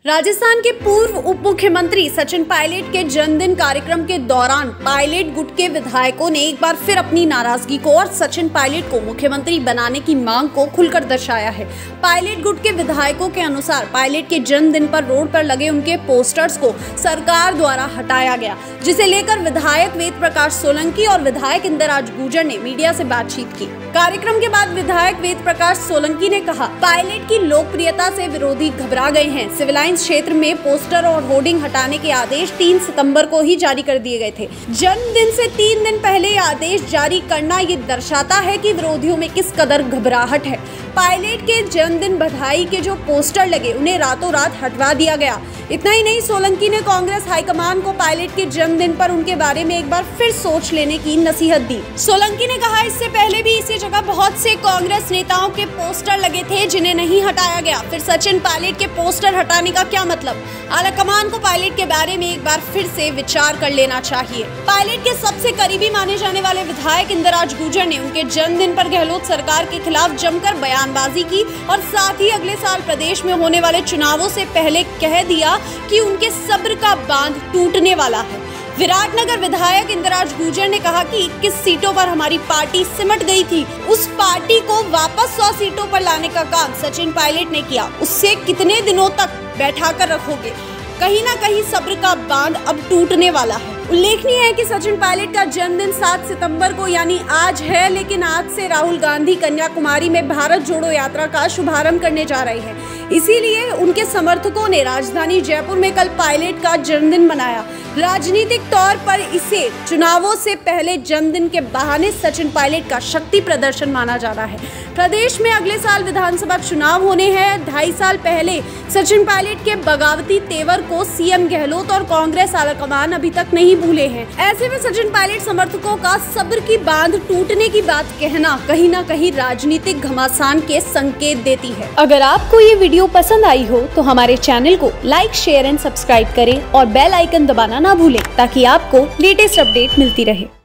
राजस्थान के पूर्व उप मुख्यमंत्री सचिन पायलट के जन्मदिन कार्यक्रम के दौरान पायलट गुट के विधायकों ने एक बार फिर अपनी नाराजगी को और सचिन पायलट को मुख्यमंत्री बनाने की मांग को खुलकर दर्शाया है। पायलट गुट के विधायकों के अनुसार पायलट के जन्मदिन पर रोड पर लगे उनके पोस्टर्स को सरकार द्वारा हटाया गया, जिसे लेकर विधायक वेद प्रकाश सोलंकी और विधायक इंदिराज गुर्जर ने मीडिया से बातचीत की। कार्यक्रम के बाद विधायक वेद प्रकाश सोलंकी ने कहा, पायलट की लोकप्रियता से विरोधी घबरा गए हैं। सिविल लाइंस क्षेत्र में पोस्टर और होर्डिंग हटाने के आदेश 3 सितंबर को ही जारी कर दिए गए थे। जन्मदिन से 3 दिन पहले आदेश जारी करना ये दर्शाता है कि विरोधियों में किस कदर घबराहट है। पायलट के जन्मदिन बधाई के जो पोस्टर लगे उन्हें रातों रात हटवा दिया गया। इतना ही नहीं, सोलंकी ने कांग्रेस हाईकमान को पायलट के जन्मदिन पर उनके बारे में एक बार फिर सोच लेने की नसीहत दी। सोलंकी ने कहा, इससे पहले भी इसी जगह बहुत से कांग्रेस नेताओं के पोस्टर लगे थे जिन्हें नहीं हटाया गया। फिर सचिन पायलट के पोस्टर हटाने का क्या मतलब? आलाकमान को पायलट के बारे में एक बार फिर से विचार कर लेना चाहिए। पायलट के सबसे करीबी माने जाने वाले विधायक इंदिराज गुर्जर ने उनके जन्मदिन पर गहलोत सरकार के खिलाफ जमकर बयानबाजी की और साथ ही अगले साल प्रदेश में होने वाले चुनावों से पहले कह दिया कि उनके सब्र का बांध टूटने वाला है। विराटनगर विधायक इंदिराज गुर्जर ने कहा कि 21 सीटों पर हमारी पार्टी सिमट गई थी, उस पार्टी को वापस 100 सीटों पर लाने का काम सचिन पायलट ने किया। उससे कितने दिनों तक बैठा कर रखोगे? कहीं ना कहीं सब्र का बांध अब टूटने वाला है। उल्लेखनीय है कि सचिन पायलट का जन्मदिन 7 सितंबर को यानी आज है, लेकिन आज से राहुल गांधी कन्याकुमारी में भारत जोड़ो यात्रा का शुभारंभ करने जा रहे हैं। इसीलिए उनके समर्थकों ने राजधानी जयपुर में कल पायलट का जन्मदिन मनाया। राजनीतिक तौर पर इसे चुनावों से पहले जन्मदिन के बहाने सचिन पायलट का शक्ति प्रदर्शन माना जा रहा है। प्रदेश में अगले साल विधानसभा चुनाव होने हैं। 2.5 साल पहले सचिन पायलट के बगावती तेवर को सीएम गहलोत और कांग्रेस आलाकमान अभी तक नहीं भूले हैं। ऐसे में सचिन पायलट समर्थकों का सब्र की बांध टूटने की बात कहना कहीं ना कहीं राजनीतिक घमासान के संकेत देती है। अगर आपको ये वीडियो पसंद आई हो तो हमारे चैनल को लाइक, शेयर एंड सब्सक्राइब करें और बेल आइकन दबाना ना भूलें ताकि आपको लेटेस्ट अपडेट मिलती रहे।